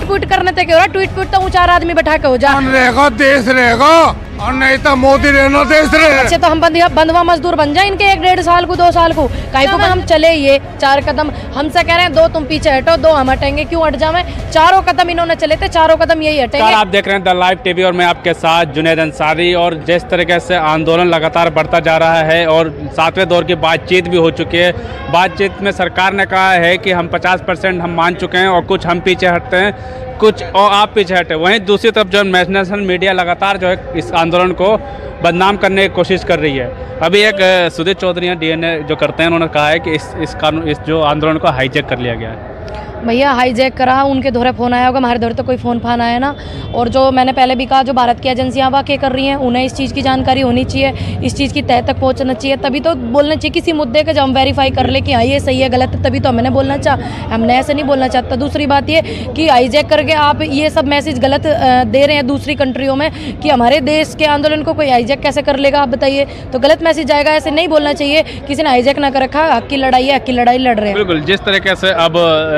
Tweet करने तक हो रहा, ट्वीट तो 4 आदमी बैठा के हो जा रहेगा, देश रहेगा और नहीं तो मोदी रहना देश रहे। अच्छे तो हम बंधुआ मजदूर बन जाए इनके 1-1.5 साल को 2 साल को काहे को हम चले ये 4 कदम हमसे कह रहे हैं 2 तुम पीछे हटो 2 हम हटेंगे, क्यों हट जावे? 4 कदम इन्होंने चले थे, 4 कदम यही हटेंगे। आप देख रहे हैं द लाइव टीवी और मैं आपके साथ जुनैद अंसारी। और जिस तरीके से आंदोलन लगातार बढ़ता जा रहा है और 7वें दौर की बातचीत भी हो चुकी है, बातचीत में सरकार ने कहा है कि हम 50% हम मान चुके हैं और कुछ हम पीछे हटते हैं, कुछ और आप पीछे हटे। वहीं दूसरी तरफ जो नेशनल मीडिया लगातार जो है इस आंदोलन को बदनाम करने की कोशिश कर रही है। अभी एक सुधीर चौधरी डीएनए जो करते हैं, उन्होंने कहा है कि इस जो आंदोलन को हाईजैक कर लिया गया है। भैया हाईजैक करा, उनके दोहरे फ़ोन आया होगा, हमारे दोहरे तो कोई फ़ोन फान आया ना। और जो मैंने पहले भी कहा, जो भारत की एजेंसियाँ वाकई कर रही हैं, उन्हें इस चीज़ की जानकारी होनी चाहिए, इस चीज़ की तह तक पहुँचना चाहिए, तभी तो बोलना चाहिए किसी मुद्दे का जब हम वेरीफाई कर ले कि हाँ ये सही है गलत है, तभी तो हमने बोलना चाह, हमने ऐसे नहीं बोलना चाहता। दूसरी बात ये कि हाईजैक करके आप ये सब मैसेज गलत दे रहे हैं दूसरी कंट्रियों में कि हमारे देश के आंदोलन को कोई हाईजैक कैसे कर लेगा, आप बताइए। तो गलत मैसेज जाएगा, ऐसे नहीं बोलना चाहिए। किसी ने हाईजैक ना कर रखा, हक की लड़ाई है, हक की लड़ाई लड़ रहे हैं। बिल्कुल, जिस तरीके से अब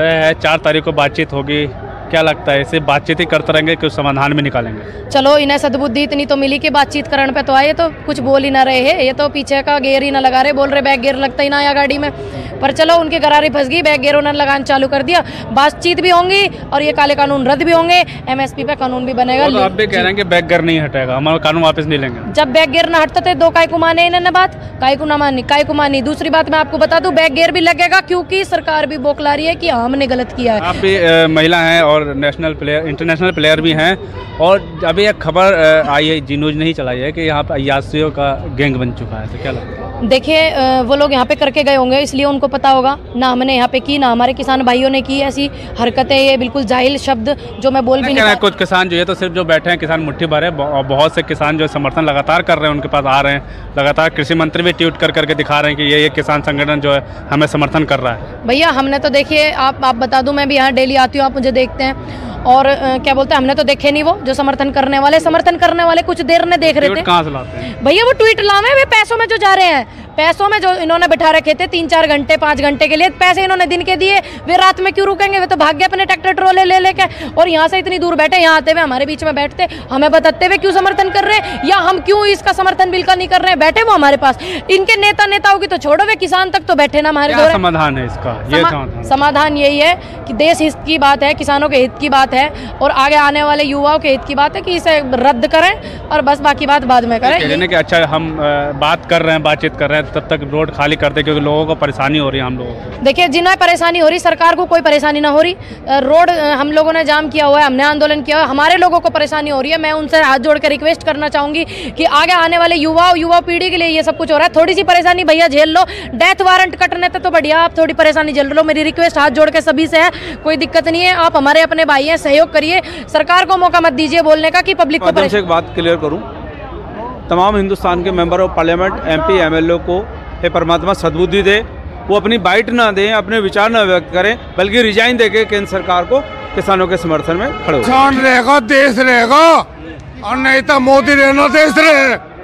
4 तारीख को बातचीत होगी, क्या लगता है इसे बातचीत ही करते रहेंगे, कुछ समाधान भी निकालेंगे? चलो, इन्हें सद्बुद्धि इतनी तो मिली कि बातचीत करने पे तो आए, तो कुछ बोल ही ना रहे हैं। ये तो पीछे का गेयर ही ना लगा रहे, बोल रहे बैक गेयर लगता ही ना आया गाड़ी में। पर चलो, उनकी गरारी फंस गई, बैक गेयर उन्होंने लगाना चालू कर दिया। बातचीत भी होंगी और ये काले कानून रद्द भी होंगे, MSP पे कानून भी बनेगा। तो आप भी कह रहे हैं कि बैक गेयर नहीं हटेगा, हमारा कानून वापस नहीं लेंगे। जब बैक गेयर ना हटता थे 2 काय को माने इन्होंने बात, काय को ना मानी, काय को मानी। दूसरी बात मैं आपको बता दूं, बैक गेयर भी लगेगा क्योंकि सरकार भी बोखला रही है कि हमने गलत किया है। आप भी महिला हैं और नेशनल प्लेयर इंटरनेशनल प्लेयर भी हैं, और अभी एक खबर आई है, जी न्यूज़ नहीं चलाई है कि यहाँ पर अय्यासियों का गैंग बन चुका है, तो क्या लगता है? देखिए, वो लोग यहाँ पे करके गए होंगे, इसलिए उनको पता होगा। ना हमने यहाँ पे की, ना हमारे किसान भाइयों ने की ऐसी हरकतें। ये बिल्कुल जाहिल शब्द जो मैं बोल भी नहीं। कुछ किसान जो है तो सिर्फ जो बैठे हैं किसान मुट्ठी भर है, बहुत से किसान जो समर्थन लगातार कर रहे हैं, उनके पास आ रहे हैं लगातार। कृषि मंत्री भी ट्वीट कर करके दिखा रहे हैं कि ये किसान संगठन जो है हमें समर्थन कर रहा है। भैया हमने तो देखिए, आप बता दूं, मैं भी यहाँ डेली आती हूँ, आप मुझे देखते हैं। और क्या बोलते हैं, हमने तो देखे नहीं वो जो समर्थन करने वाले कुछ देर ने देख रहे थे। कहाँ से लाते हैं भैया वो ट्वीट लावे, वे पैसों में जो जा रहे हैं, पैसों में जो इन्होंने बिठा रखे थे 3-4 घंटे 5 घंटे के लिए, पैसे इन्होंने दिन के दिए, वे रात में क्यों रुकेंगे? वे तो भाग्य अपने ट्रैक्टर ट्रोले ले लेके, और यहाँ से इतनी दूर बैठे, यहाँ आते हुए हमारे बीच में बैठते, हमें बताते हुए क्यों समर्थन कर रहे हैं, या हम क्यों इसका समर्थन बिल्कुल नहीं कर रहे हैं। बैठे वो हमारे पास, इनके नेताओं की तो छोड़ो, वे किसान तक तो बैठे ना हमारे। क्या समाधान है इसका? समाधान यही है कि देश हित की बात है, किसानों के हित की बात है, और आगे आने वाले युवाओं के हित की बात है कि इसे रद्द करें, और बस बाकी बात बाद में करें। कि अच्छा हम बात कर रहे हैं, बातचीत कर रहे हैं, तब तक रोड खाली करते, क्योंकि लोगों को परेशानी हो रही है। हम लोगों को देखिए, जिन्हें परेशानी हो रही, सरकार को कोई परेशानी ना हो रही। रोड हम लोगों ने जाम किया हुआ है, हमने आंदोलन किया है, हमारे लोगों को परेशानी हो रही है। मैं उनसे हाथ जोड़ कर रिक्वेस्ट करना चाहूंगी कि आगे आने वाले युवा पीढ़ी के लिए ये सब कुछ हो रहा है, थोड़ी सी परेशानी भैया झेल लो। डेथ वारंट कटने तो बढ़िया, आप थोड़ी परेशानी झेल लो। मेरी रिक्वेस्ट हाथ जोड़ के सभी से है, कोई दिक्कत नहीं है, आप हमारे अपने भाई हैं, सहयोग करिए। सरकार को मौका मत दीजिए बोलने का कि पब्लिक को। एक बात क्लियर करूं, तमाम हिंदुस्तान के member of parliament, MP, MLA को हे परमात्मा सद्बुद्धि दे, वो अपनी बाइट ना दें, अपने विचार ना व्यक्त करें, बल्कि रिजाइन देके केंद्र सरकार को किसानों के समर्थन में खड़े हो। किसान रहेगा, देश रहेगा और नहीं तो मोदी रहना देश रहे।